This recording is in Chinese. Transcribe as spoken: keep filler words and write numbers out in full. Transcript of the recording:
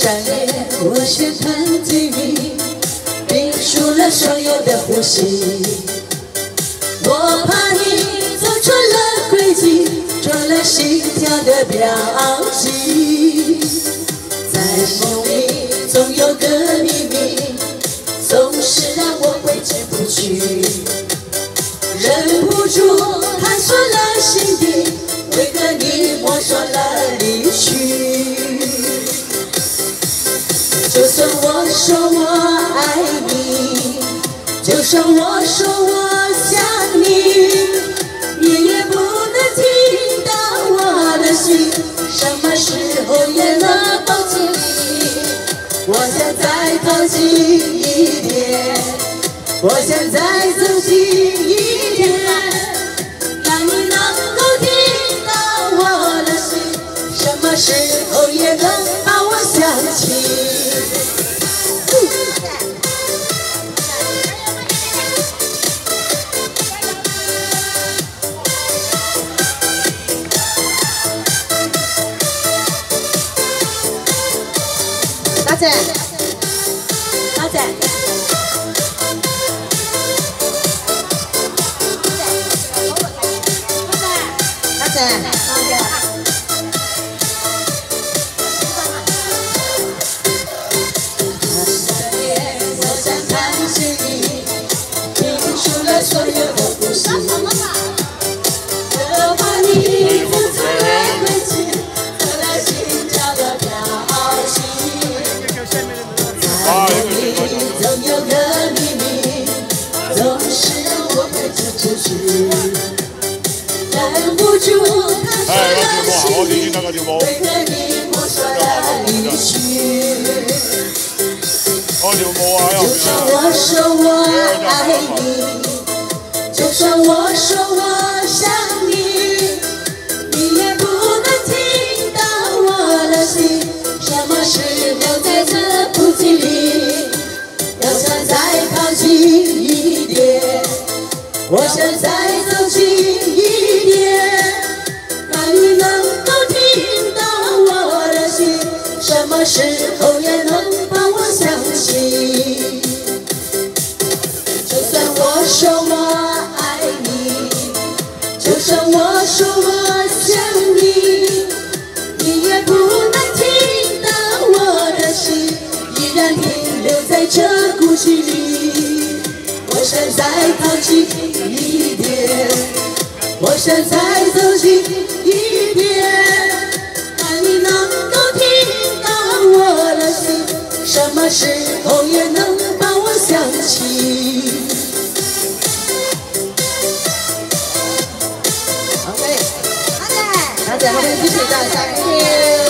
上夜我先吞进你，屏住了所有的呼吸。我怕你走错了轨迹，撞了心跳的标记。在梦里总有个秘密，总是让我挥之不去，忍不住探索了心底，为何你我说了离去？就算我说我爱你，就算我说我想你，你也不能听到我的心，什么时候也能抱紧你？我想再靠近一点，我想再走近一点，让你能够听到我的心，什么时候也能把我想起。大姐，大姐，大姐，大姐。我想看见你，屏住了所有的呼吸。我怕你走错了轨迹，走了心跳的标记。总有个秘密，总是让我挥之不去，忍不住探索了心底，为何你我说了离去？就算我说我爱你，就算我说我想你，你也不能听到我的心，什么时候在这不经里？我想再靠近一点，我想再走近一点，让你能够听到我的心，什么时候也能把我想起。就算我说我爱你，就算我说我想你，你也不能听到我的心，依然停留在这孤寂里。我想再靠近一点，我想再走近一点，让你能够听到我的心，什么时候也能把我想起。OK， 大姐，大姐，后面继续再下一遍。